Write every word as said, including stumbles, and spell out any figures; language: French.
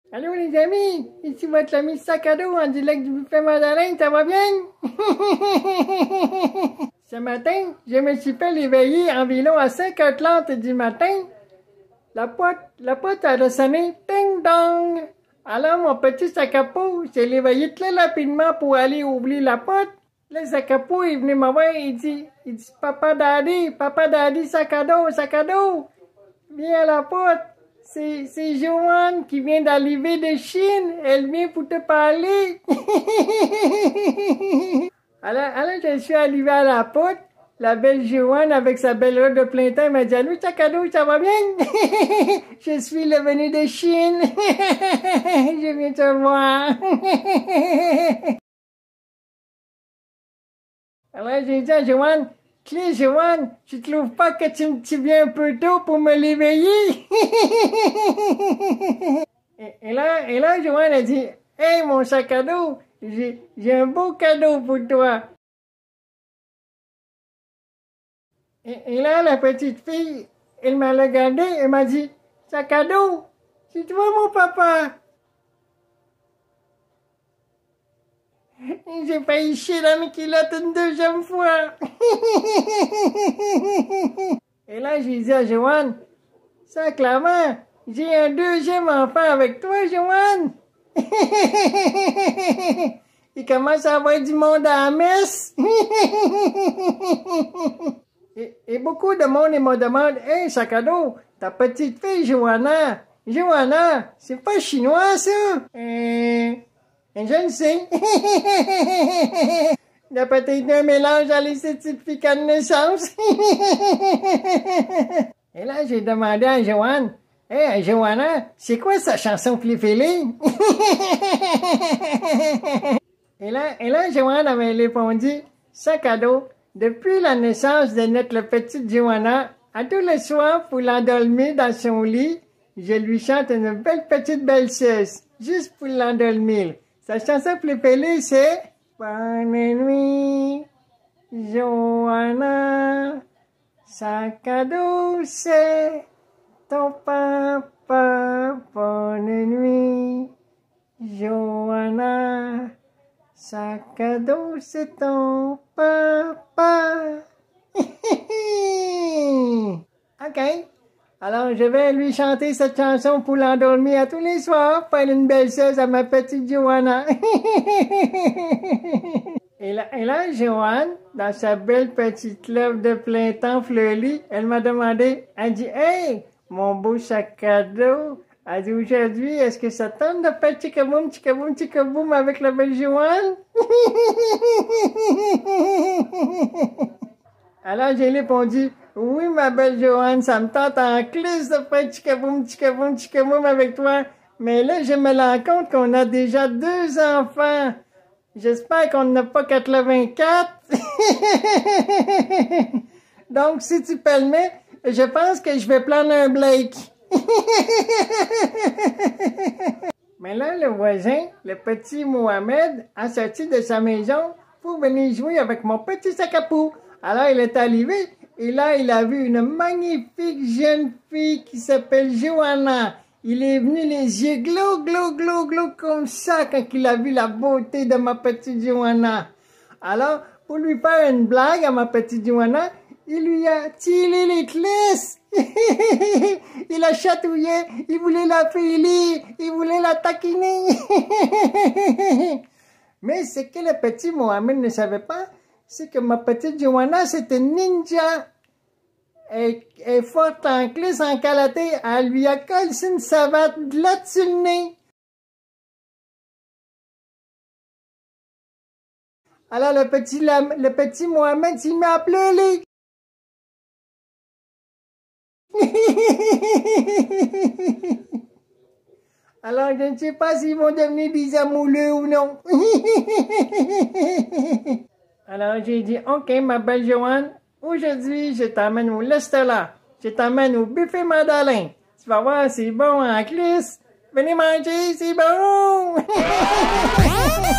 Allô les amis, ici votre ami sac à dos en direct du buffet Madeleine, ça va bien? Ce matin, je me suis fait réveiller environ à cinq heures trente du matin. La porte, la porte a sonné, ding dong. Alors mon petit sac à peau s'est réveillé très rapidement pour aller ouvrir la porte. Le sac à peau est venu me voir et il dit, il dit, papa daddy, papa daddy, sac à dos, sac à dos. Viens à la porte. C'est, c'est Joanne qui vient d'arriver de Chine. Elle vient pour te parler. alors, alors, je suis arrivé à la porte. La belle Joanne, avec sa belle robe de plein temps, m'a dit, allô, sac à dos, ça va bien? Je suis le venu de Chine. Je viens te voir. Alors, j'ai dit à Joanne, Clé, Joanne, tu trouves pas que tu, tu viens un peu tôt pour me l'éveiller? et, et là, et là, Joanne a dit, hey, mon sac à dos, j'ai, j'ai un beau cadeau pour toi. Et, et là, la petite fille, elle m'a regardé, elle m'a dit, sac à dos, c'est toi mon papa. J'ai failli chier dans mes culottes une deuxième fois. Et là, j'ai dit à Joanne, ça, clairement, j'ai un deuxième enfant avec toi, Joanne. Il commence à avoir du monde à la messe. et, et beaucoup de monde me demande, hey, sac à dos, ta petite fille, Joanna, Joanna, c'est pas chinois, ça? Euh... Je ne sais. Il y a peut-être un mélange dans les certificats de naissance. Et là, j'ai demandé à Joanne, « Hey, Joanna, c'est quoi sa chanson préférée? » Et là, et là, Joanne avait répondu, « Sac à dos, depuis la naissance de notre petite Joanna, à tous les soirs, pour l'endormir dans son lit, je lui chante une belle petite belle-cesse, juste pour l'endormir. » Sa chanson préférée, c'est Bonne nuit, Joanna, sac à dos, c'est ton papa. Bonne nuit, Joanna, sac à dos, c'est ton papa. OK. Alors, je vais lui chanter cette chanson pour l'endormir à tous les soirs, faire une belle chose à ma petite Joanna. et, là, et là, Joanne, dans sa belle petite robe de plein temps fleurie, elle m'a demandé, elle dit, « Hey, mon beau sac à dos, elle dit, aujourd'hui, est-ce que ça tente de faire tchikaboum, tchikaboum, tchikaboum avec la belle Joanne? » Alors, j'ai répondu, oui, ma belle Joanne, ça me tente en crise de faire tchikaboum, tchikaboum, tchikaboum avec toi. Mais là, je me rends compte qu'on a déjà deux enfants. J'espère qu'on n'a pas quatre-vingt-quatre. Donc, si tu permets, je pense que je vais prendre un Blake. Mais là, le voisin, le petit Mohamed, a sorti de sa maison pour venir jouer avec mon petit sac à peau. Alors, il est arrivé, et là, il a vu une magnifique jeune fille qui s'appelle Joanna. Il est venu les yeux glow, glow, glow, glow, comme ça, quand il a vu la beauté de ma petite Joanna. Alors, pour lui faire une blague à ma petite Joanna, il lui a tiré les clisses. Il a chatouillé, il voulait la filer, il voulait la taquiner. Mais ce que le petit Mohamed ne savait pas, c'est que ma petite Joanna, c'est une ninja. Elle est forte en clés, en karaté. Elle lui a collé une savate là-dessus le nez. Alors le petit, le petit Mohamed, il m'a pleuré. Alors je ne sais pas s'ils vont devenir des amoureux ou non. Alors, j'ai dit, OK, ma belle Joanne, aujourd'hui, je t'emmène au restaurant. Je t'emmène au buffet Madeleine. Tu vas voir, c'est bon en glisse. Venez manger, c'est bon!